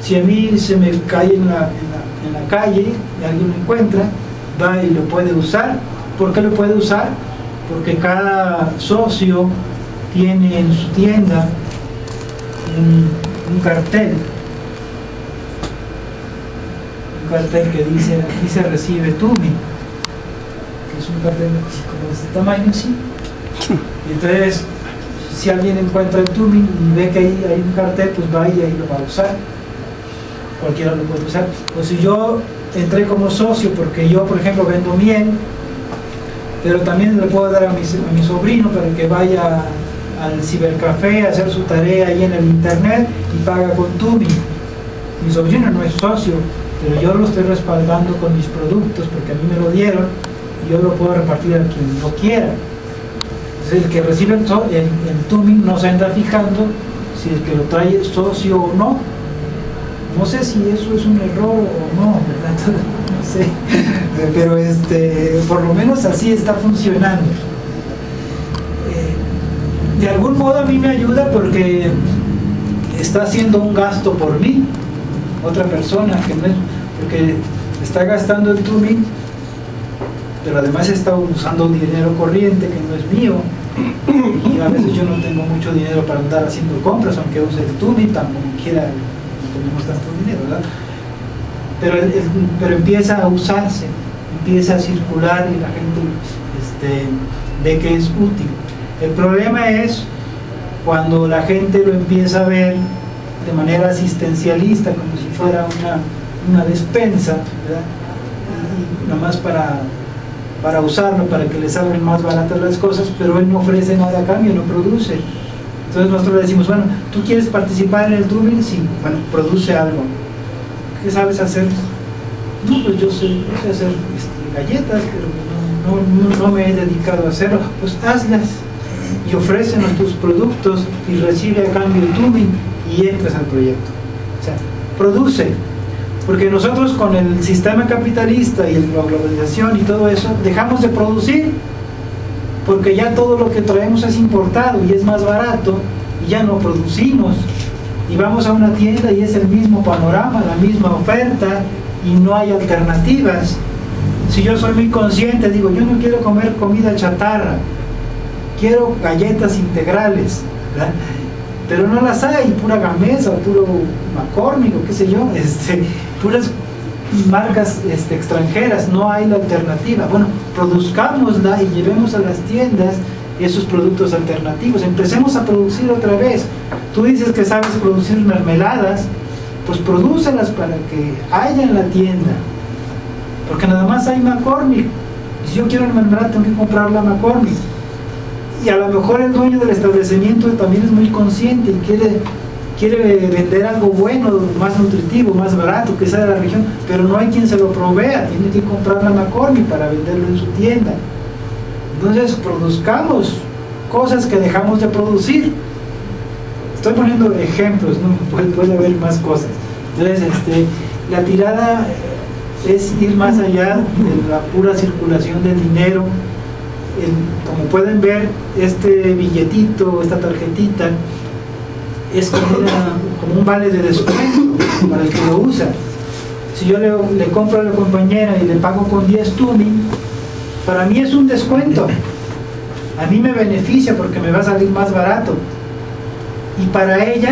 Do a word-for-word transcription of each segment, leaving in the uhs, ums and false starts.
Si a mí se me cae en la, en la, en la calle y alguien lo encuentra, va y lo puede usar. ¿Por qué lo puede usar? Porque cada socio tiene en su tienda un, un cartel, un cartel que dice, aquí se recibe Tumi, que es un cartel como de este tamaño, así. Y entonces, si alguien encuentra el Tumi y ve que hay, hay un cartel, pues va y ahí lo va a usar. Cualquiera lo puede usar. O si yo entré como socio porque yo, por ejemplo, vendo miel, pero también le puedo dar a mi, a mi sobrino para que vaya al cibercafé a hacer su tarea ahí en el internet y paga con Tumi. Mi sobrino no es socio, pero yo lo estoy respaldando con mis productos porque a mí me lo dieron y yo lo puedo repartir a quien lo quiera. Entonces el que recibe el, el, el Tumi no se anda fijando si el que lo trae es socio o no. No sé si eso es un error o no, ¿verdad? No sé, pero este, por lo menos así está funcionando. Eh, de algún modo a mí me ayuda porque está haciendo un gasto por mí, otra persona, que no es, porque está gastando el Tumi, pero además está usando dinero corriente que no es mío, y a veces yo no tengo mucho dinero para andar haciendo compras, aunque use el Tumi, tampoco quiera. Tenemos tanto dinero, ¿verdad? Pero, el, el, pero empieza a usarse, empieza a circular y la gente este, ve que es útil. El problema es cuando la gente lo empieza a ver de manera asistencialista, como si fuera una, una despensa, ¿verdad? Y, y nomás para, para usarlo, para que le salgan más baratas las cosas, pero él no ofrece nada a cambio, no produce. Entonces nosotros le decimos, bueno, ¿tú quieres participar en el Tumi? Sí, bueno, produce algo. ¿Qué sabes hacer? No, pues yo sé, yo sé hacer este, galletas, pero no, no, no me he dedicado a hacerlo. Pues hazlas y ofrécenos tus productos y recibe a cambio el Tumi y entras al proyecto. O sea, produce. Porque nosotros con el sistema capitalista y la globalización y todo eso, dejamos de producir. Porque ya todo lo que traemos es importado y es más barato y ya no producimos y vamos a una tienda y es el mismo panorama, la misma oferta y no hay alternativas. Si yo soy muy consciente, digo, yo no quiero comer comida chatarra, quiero galletas integrales, ¿verdad? Pero no las hay, pura Gamesa, puro McCormick o qué sé yo, este, puras marcas este, extranjeras, no hay la alternativa. Bueno, produzcámosla y llevemos a las tiendas esos productos alternativos, empecemos a producir otra vez. Tú dices que sabes producir mermeladas, pues prodúcelas para que haya en la tienda, porque nada más hay McCormick. Si yo quiero una mermelada tengo que comprarla a McCormick, y a lo mejor el dueño del establecimiento también es muy consciente y quiere quiere vender algo bueno, más nutritivo, más barato, que sea de la región, pero no hay quien se lo provea, tiene que comprar la McCormick para venderlo en su tienda. Entonces produzcamos cosas que dejamos de producir. Estoy poniendo ejemplos, ¿no? puede, puede haber más cosas. Entonces este, la tirada es ir más allá de la pura circulación del dinero. El, como pueden ver, este billetito, esta tarjetita, es como, una, como un vale de descuento para el que lo usa. Si yo le, le compro a la compañera y le pago con diez Tumi, para mí es un descuento, a mí me beneficia porque me va a salir más barato, y para ella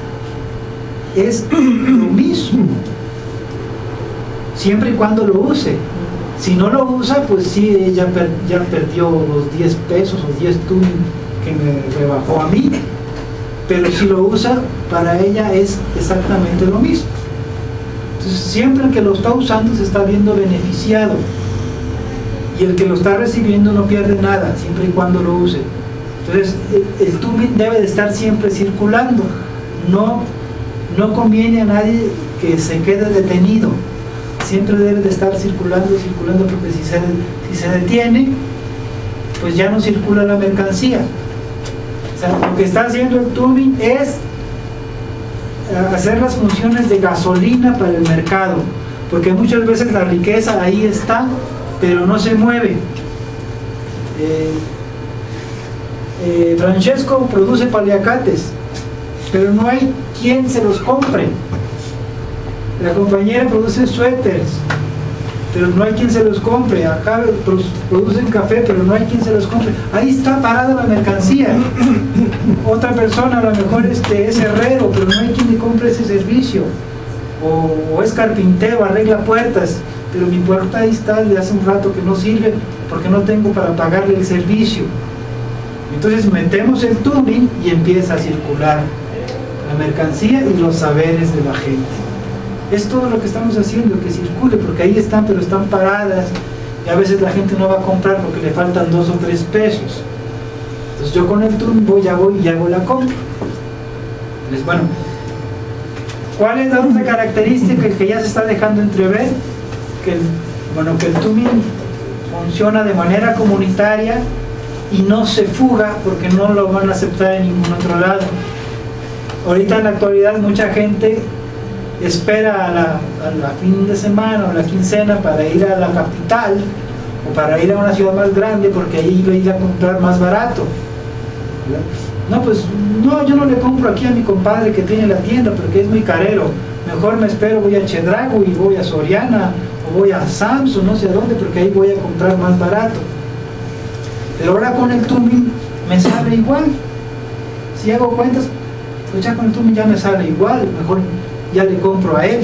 es lo mismo, siempre y cuando lo use. Si no lo usa, pues sí, ella per, ya perdió los diez pesos o diez Tumi que me rebajó a mí. Pero si lo usa, para ella es exactamente lo mismo. Entonces, siempre el que lo está usando se está viendo beneficiado, y el que lo está recibiendo no pierde nada, siempre y cuando lo use. Entonces, el, el Tumi debe de estar siempre circulando. No, no conviene a nadie que se quede detenido. Siempre debe de estar circulando, circulando, porque si se, si se detiene, pues ya no circula la mercancía. O sea, lo que está haciendo el Tumi es hacer las funciones de gasolina para el mercado, porque muchas veces la riqueza ahí está, pero no se mueve. Eh, eh, Francesco produce paliacates, pero no hay quien se los compre. La compañera produce suéteres, pero no hay quien se los compre. Acá producen café, pero no hay quien se los compre. Ahí está parada la mercancía. Otra persona a lo mejor este, es herrero, pero no hay quien le compre ese servicio. O, o es carpintero, arregla puertas, pero mi puerta ahí está de hace un rato que no sirve porque no tengo para pagarle el servicio. Entonces metemos el tubing y empieza a circular la mercancía y los saberes de la gente. Es todo lo que estamos haciendo, que circule, porque ahí están, pero están paradas y a veces la gente no va a comprar porque le faltan dos o tres pesos. Entonces yo con el tubing voy, ya voy y hago la compra. Entonces, bueno, ¿cuál es la otra característica que ya se está dejando entrever? Que el, bueno, que el tubing funciona de manera comunitaria y no se fuga porque no lo van a aceptar en ningún otro lado. Ahorita en la actualidad mucha gente espera a la, a la fin de semana o la quincena para ir a la capital o para ir a una ciudad más grande porque ahí va a ir a comprar más barato. No, pues no, yo no le compro aquí a mi compadre que tiene la tienda porque es muy carero. Mejor me espero, voy a Chedraui y voy a Soriana o voy a Samsung, no sé a dónde, porque ahí voy a comprar más barato. Pero ahora con el tubing me sale igual. Si hago cuentas, pues ya con el tubing ya me sale igual, mejor ya le compro a él.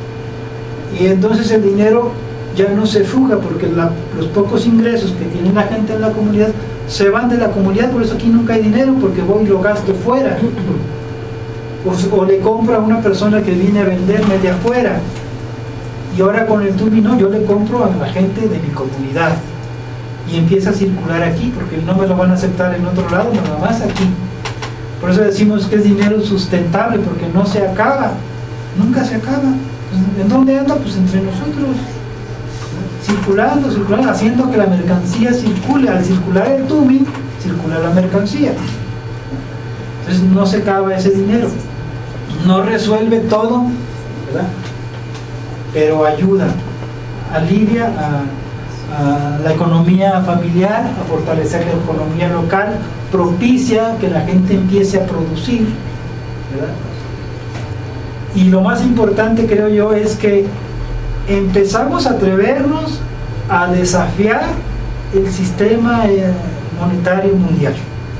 Y entonces el dinero ya no se fuga porque la, los pocos ingresos que tiene la gente en la comunidad se van de la comunidad, por eso aquí nunca hay dinero porque voy y lo gasto fuera. O, o le compro a una persona que viene a venderme de afuera. Y ahora con el tubing no, yo le compro a la gente de mi comunidad. Y empieza a circular aquí porque no me lo van a aceptar en otro lado, nada más aquí. Por eso decimos que es dinero sustentable porque no se acaba, nunca se acaba. ¿En dónde anda? Pues entre nosotros, circulando, circulando, haciendo que la mercancía circule. Al circular el tubing, circula la mercancía. Entonces no se acaba ese dinero, no resuelve todo, ¿verdad? Pero ayuda, alivia a, a la economía familiar, a fortalecer la economía local, propicia que la gente empiece a producir, ¿verdad? Y lo más importante, creo yo, es que empezamos a atrevernos a desafiar el sistema monetario mundial.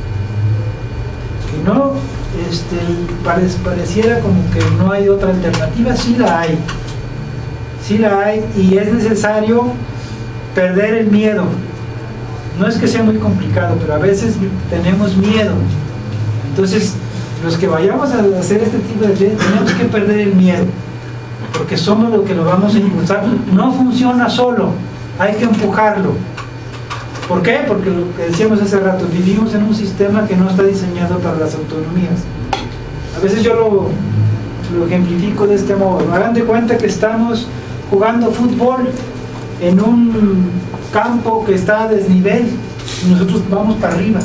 Que no este, pareciera como que no hay otra alternativa. Sí la hay, sí la hay, y es necesario perder el miedo. No es que sea muy complicado, pero a veces tenemos miedo. Entonces, los que vayamos a hacer este tipo de cosas, tenemos que perder el miedo, porque somos los que lo vamos a impulsar. No funciona solo, hay que empujarlo. ¿Por qué? Porque lo que decíamos hace rato, vivimos en un sistema que no está diseñado para las autonomías. A veces yo lo, lo ejemplifico de este modo. Hagan de cuenta que estamos jugando fútbol en un campo que está a desnivel y nosotros vamos para arriba.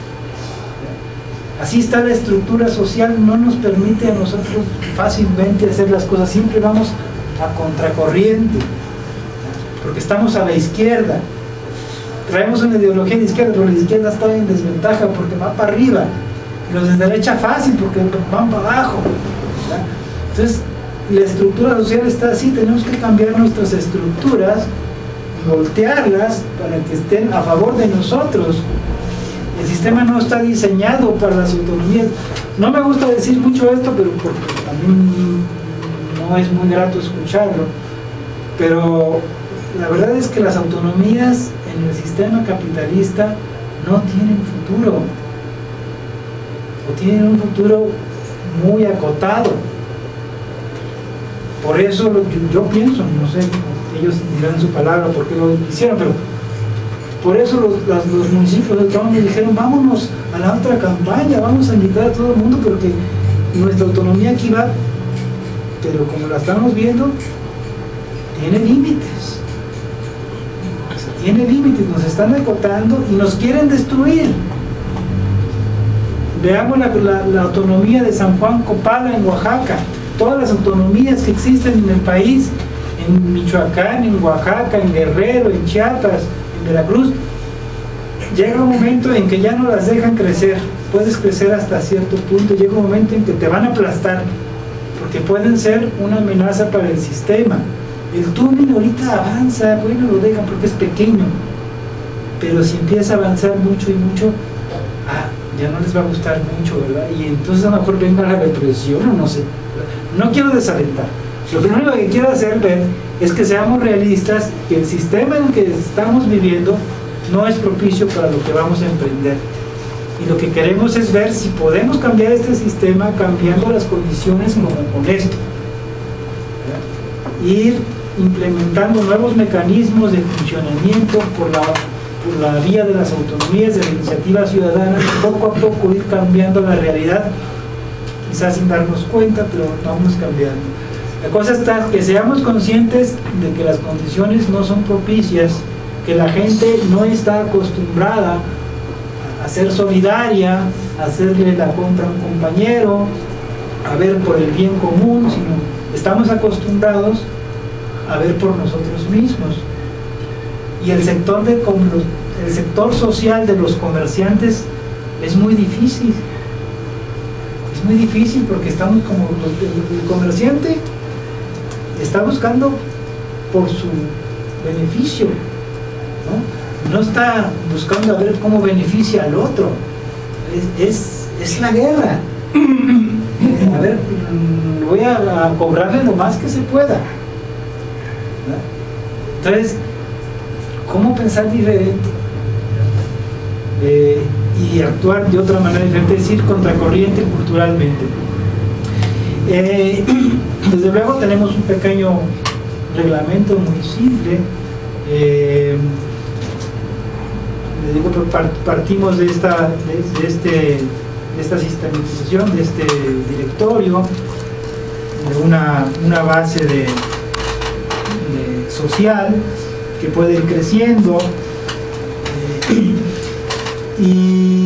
Así está la estructura social, no nos permite a nosotros fácilmente hacer las cosas, siempre vamos a contracorriente, porque estamos a la izquierda. Traemos una ideología de izquierda, pero la izquierda está en desventaja porque va para arriba, y los de derecha fácil porque van para abajo, ¿verdad? Entonces la estructura social está así, tenemos que cambiar nuestras estructuras, voltearlas para que estén a favor de nosotros. El sistema no está diseñado para las autonomías. No me gusta decir mucho esto, pero porque también no es muy grato escucharlo, pero la verdad es que las autonomías en el sistema capitalista no tienen futuro, o tienen un futuro muy acotado. Por eso lo, yo, yo pienso, no sé, ellos dirán su palabra por qué lo hicieron, pero por eso los, las, los municipios del Estado me dijeron, vámonos a la otra campaña, vamos a invitar a todo el mundo porque nuestra autonomía aquí va, pero como la estamos viendo, tiene límites. Tiene límites, nos están acotando y nos quieren destruir. Veamos la, la, la autonomía de San Juan Copala en Oaxaca, todas las autonomías que existen en el país, en Michoacán, en Oaxaca, en Guerrero, en Chiapas, en Veracruz. Llega un momento en que ya no las dejan crecer, puedes crecer hasta cierto punto, llega un momento en que te van a aplastar, porque pueden ser una amenaza para el sistema. El tubing ahorita avanza, bueno, lo dejan porque es pequeño, pero si empieza a avanzar mucho y mucho, ah, ya no les va a gustar mucho, ¿verdad? Y entonces a lo mejor venga la represión o no sé. No quiero desalentar. Lo primero que quiero hacer ver es que seamos realistas, que el sistema en el que estamos viviendo no es propicio para lo que vamos a emprender. Y lo que queremos es ver si podemos cambiar este sistema cambiando las condiciones como con esto. ¿verdad? Ir implementando nuevos mecanismos de funcionamiento por la, por la vía de las autonomías, de la iniciativa ciudadana, poco a poco ir cambiando la realidad, quizás sin darnos cuenta, pero vamos cambiando. La cosa está que seamos conscientes de que las condiciones no son propicias, que la gente no está acostumbrada a ser solidaria, a hacerle la compra a un compañero, a ver por el bien común, sino estamos acostumbrados a ver por nosotros mismos. Y el sector, de, el sector social de los comerciantes es muy difícil. Es muy difícil porque estamos como el comerciante está buscando por su beneficio, ¿no? No está buscando a ver cómo beneficia al otro. Es, es, es la guerra. A ver, voy a, a cobrarle lo más que se pueda. ¿no? Entonces, ¿cómo pensar diferente? Eh, y actuar de otra manera diferente, es ir contracorriente culturalmente. Eh, desde luego tenemos un pequeño reglamento muy simple. Eh, les digo, partimos de esta, de, de este, de esta sistematización, de este directorio, de una, una base de, de social que puede ir creciendo. Eh, y